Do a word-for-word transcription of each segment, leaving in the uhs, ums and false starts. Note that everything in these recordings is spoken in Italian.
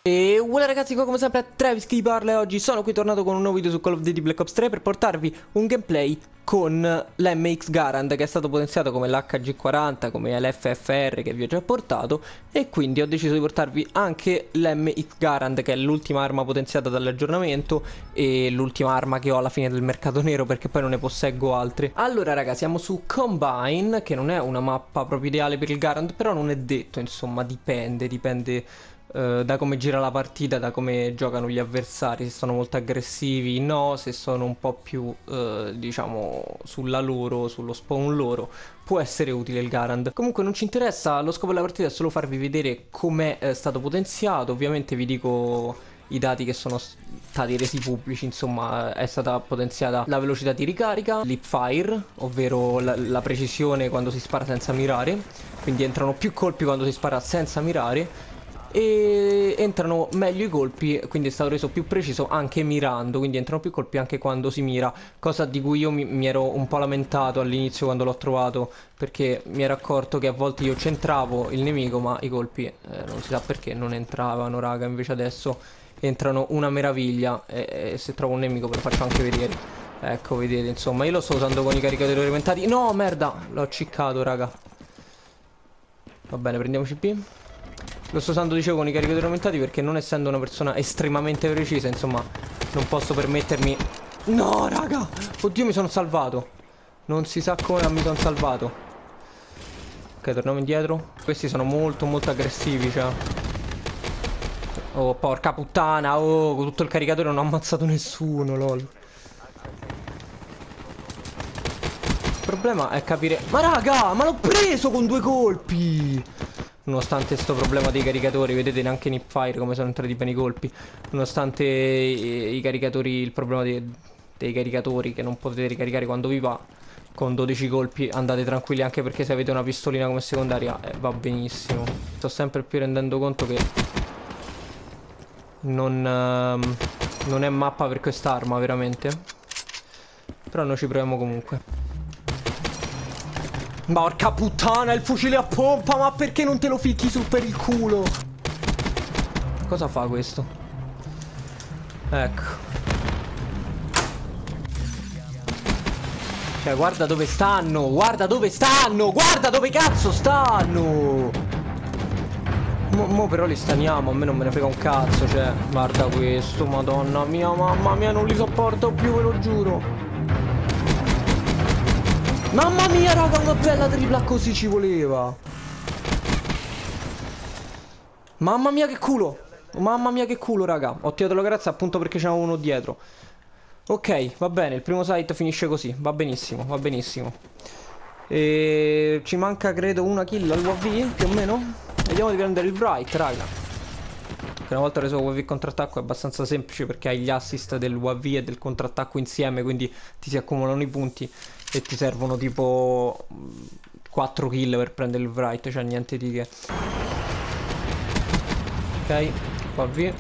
E voilà ragazzi, qua come sempre Travis che vi parla e oggi sono qui tornato con un nuovo video su Call of Duty Black Ops tre per portarvi un gameplay con l'M X Garand che è stato potenziato come l'H G quaranta, come l'F F R che vi ho già portato, e quindi ho deciso di portarvi anche l'M X Garand, che è l'ultima arma potenziata dall'aggiornamento e l'ultima arma che ho alla fine del mercato nero, perché poi non ne posseggo altre. Allora ragazzi, siamo su Combine, che non è una mappa proprio ideale per il Garand, però non è detto, insomma, dipende, dipende Uh, da come gira la partita, da come giocano gli avversari, se sono molto aggressivi no, se sono un po' più uh, diciamo sulla loro, sullo spawn loro, può essere utile il Garand. Comunque non ci interessa, lo scopo della partita è solo farvi vedere com'è eh, stato potenziato. Ovviamente vi dico i dati che sono stati resi pubblici. Insomma, è stata potenziata la velocità di ricarica, l'hipfire, ovvero la, la precisione quando si spara senza mirare, quindi entrano più colpi quando si spara senza mirare, e entrano meglio i colpi, quindi è stato reso più preciso anche mirando, quindi entrano più colpi anche quando si mira, cosa di cui io mi, mi ero un po' lamentato all'inizio quando l'ho trovato, perché mi ero accorto che a volte io centravo il nemico ma i colpi eh, non si sa perché non entravano, raga. Invece adesso entrano una meraviglia, e, e se trovo un nemico ve lo faccio anche vedere. Ecco, vedete, insomma, io lo sto usando con i caricatori aumentati. No, merda, l'ho ciccato, raga. Va bene, prendiamo C P. Lo sto usando, dicevo, con i caricatori aumentati perché, non essendo una persona estremamente precisa, insomma, non posso permettermi... No, raga! Oddio, mi sono salvato. Non si sa come, ma mi sono salvato. Ok, torniamo indietro. Questi sono molto, molto aggressivi, cioè. Oh, porca puttana. Oh, con tutto il caricatore non ho ammazzato nessuno, lol. Il problema è capire... Ma raga, ma l'ho preso con due colpi! Nonostante sto problema dei caricatori, vedete neanche in hipfire come sono entrati bene i colpi. Nonostante i, i caricatori, il problema dei, dei caricatori che non potete ricaricare quando vi va, con dodici colpi andate tranquilli, anche perché se avete una pistolina come secondaria eh, va benissimo. Sto sempre più rendendo conto che non, um, non è mappa per quest'arma veramente. Però noi ci proviamo comunque. Porca puttana, il fucile a pompa, ma perché non te lo ficchi su per il culo? Cosa fa questo? Ecco. Cioè, guarda dove stanno, guarda dove stanno, guarda dove cazzo stanno. Mo, mo però li staniamo, a me non me ne frega un cazzo, cioè, guarda questo, madonna mia, mamma mia, non li sopporto più, ve lo giuro. Mamma mia, raga, una bella tripla così ci voleva. Mamma mia che culo. Mamma mia che culo, raga. Ho tirato la grazia appunto perché c'era uno dietro. Ok, va bene, il primo site finisce così. Va benissimo, va benissimo. E ci manca credo una kill al U A V, più o meno. Vediamo di prendere il Bright, raga. Una volta reso U A V contrattacco è abbastanza semplice, perché hai gli assist del U A V e del contrattacco insieme, quindi ti si accumulano i punti e ti servono tipo quattro kill per prendere il Bright, cioè niente di che. Ok, U A V.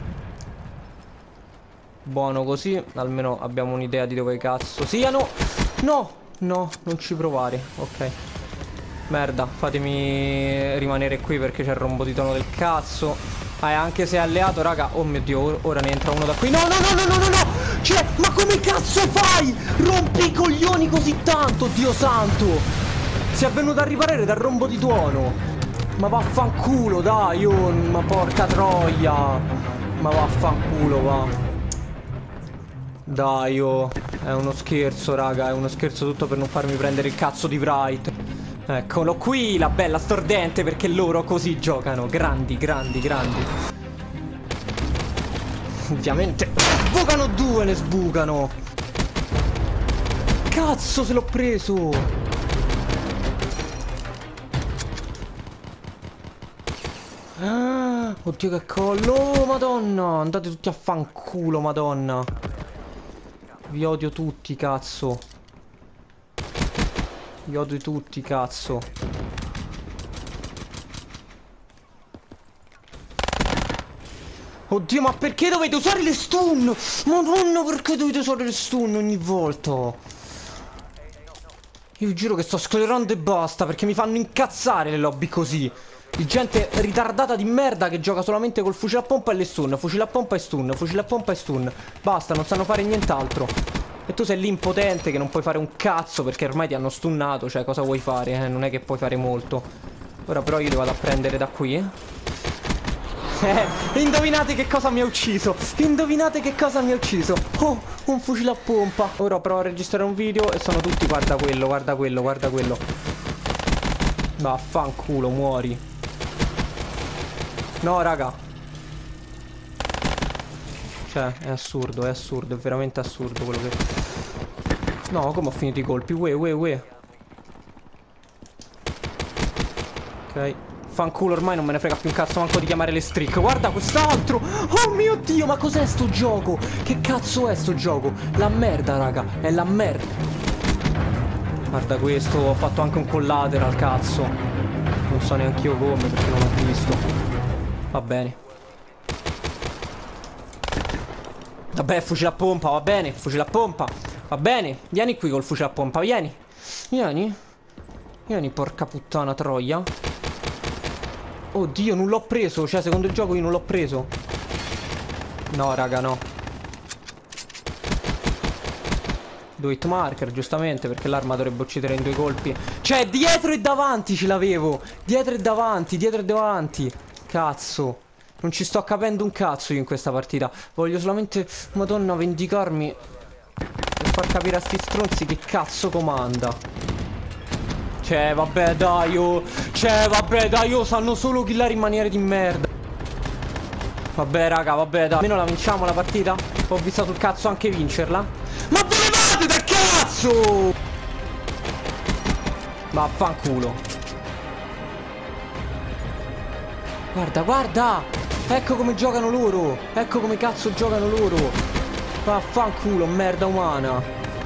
Buono così, almeno abbiamo un'idea di dove cazzo siano. No, no, non ci provare, ok. Merda, fatemi rimanere qui perché c'è il rombo di tono del cazzo. Ah, e anche se è alleato, raga. Oh mio Dio, ora ne entra uno da qui. No, no, no, no, no, no, no. Cioè, ma come cazzo fai? Rompi i coglioni così tanto, Dio santo. Si è venuto a riparare dal rombo di tuono. Ma vaffanculo, dai, oh, ma porca troia. Ma vaffanculo, va. Dai, oh. È uno scherzo, raga. È uno scherzo tutto per non farmi prendere il cazzo di Bright. Eccolo qui, la bella stordente, perché loro così giocano. Grandi, grandi, grandi. Ovviamente sbucano due, ne sbucano. Cazzo, se l'ho preso. Ah, oddio che collo. Oh, madonna. Andate tutti a fanculo, madonna. Vi odio tutti, cazzo. Vi odio tutti, cazzo. Oddio, ma perché dovete usare le stun? Madonna, perché dovete usare le stun ogni volta? Io vi giuro che sto sclerando e basta, perché mi fanno incazzare le lobby così. Di gente ritardata di merda che gioca solamente col fucile a pompa e le stun. Fucile a pompa e stun, fucile a pompa e stun. Basta, non sanno fare nient'altro. E tu sei lì impotente che non puoi fare un cazzo perché ormai ti hanno stunnato. Cioè, cosa vuoi fare? Eh? Non è che puoi fare molto. Ora però io li vado a prendere da qui, eh. Eh, indovinate che cosa mi ha ucciso. Indovinate che cosa mi ha ucciso. Oh, un fucile a pompa. Ora provo a registrare un video e sono tutti, guarda quello, guarda quello, guarda quello. Vaffanculo, muori. No, raga. Cioè, è assurdo, è assurdo, è veramente assurdo quello che... No, come ho finito i colpi? Ue, ue, ue. Ok. Fanculo, ormai non me ne frega più un cazzo manco di chiamare le streak. Guarda quest'altro. Oh mio Dio, ma cos'è sto gioco? Che cazzo è sto gioco? La merda, raga, è la merda. Guarda questo, ho fatto anche un collateral, cazzo. Non so neanche io come perché non l'ho visto. Va bene. Vabbè, fucile a pompa, va bene. Fucile a pompa, va bene. Vieni qui col fucile a pompa, vieni. Vieni. Vieni, porca puttana troia. Oddio, non l'ho preso. Cioè, secondo il gioco io non l'ho preso. No, raga, no. Do hit marker, giustamente, perché l'arma dovrebbe uccidere in due colpi. Cioè, dietro e davanti ce l'avevo. Dietro e davanti, dietro e davanti. Cazzo. Non ci sto capendo un cazzo io in questa partita. Voglio solamente, madonna, vendicarmi per far capire a sti stronzi che cazzo comanda. Cioè, vabbè, dai, oh. Cioè, vabbè, dai, oh, sanno solo killare in maniere di merda. Vabbè, raga, vabbè, dai. Almeno la vinciamo la partita. Ho visto sul cazzo anche vincerla. Ma volevate da cazzo! Vaffanculo. Guarda, guarda! Ecco come giocano loro! Ecco come cazzo giocano loro! Vaffanculo, merda umana!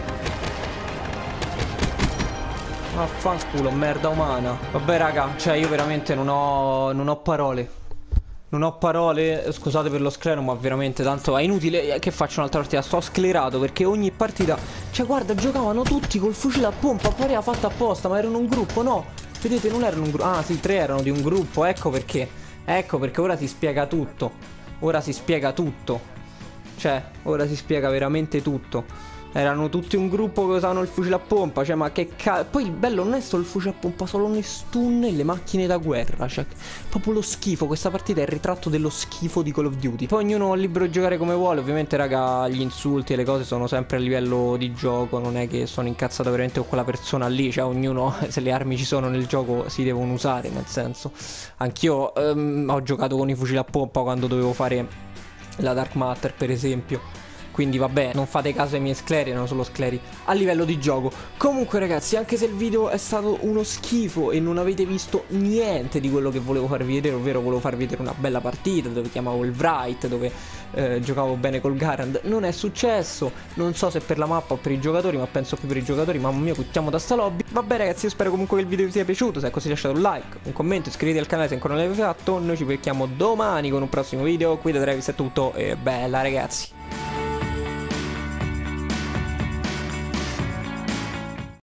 Vaffanculo, merda umana! Vabbè, raga, cioè io veramente non ho... non ho parole. Non ho parole, scusate per lo sclero, ma veramente tanto è inutile che faccio un'altra partita. Sto sclerato perché ogni partita... Cioè, guarda, giocavano tutti col fucile a pompa, pareva fatta apposta, ma erano un gruppo, no? Vedete, non erano un gruppo... Ah, sì, tre erano di un gruppo, ecco perché... Ecco perché ora si spiega tutto. Ora si spiega tutto. Cioè, ora si spiega veramente tutto. Erano tutti un gruppo che usavano il fucile a pompa. Cioè, ma che cazzo. Poi il bello non è solo il fucile a pompa, solo le stun e le macchine da guerra. Cioè, proprio lo schifo. Questa partita è il ritratto dello schifo di Call of Duty. Poi ognuno è libero di giocare come vuole. Ovviamente, raga, gli insulti e le cose sono sempre a livello di gioco. Non è che sono incazzato veramente con quella persona lì. Cioè, ognuno, se le armi ci sono nel gioco, si devono usare. Nel senso, anch'io um, ho giocato con i fucili a pompa quando dovevo fare la Dark Matter, per esempio. Quindi vabbè, non fate caso ai miei scleri, erano solo scleri a livello di gioco. Comunque ragazzi, anche se il video è stato uno schifo e non avete visto niente di quello che volevo farvi vedere, ovvero volevo farvi vedere una bella partita dove chiamavo il Wright, dove eh, giocavo bene col Garand, non è successo. Non so se per la mappa o per i giocatori, ma penso più per i giocatori. Mamma mia, quittiamo da sta lobby. Vabbè ragazzi, io spero comunque che il video vi sia piaciuto. Se è così lasciate un like, un commento, iscrivetevi al canale se ancora non l'avete fatto. Noi ci becchiamo domani con un prossimo video. Qui da Travis è tutto e bella ragazzi.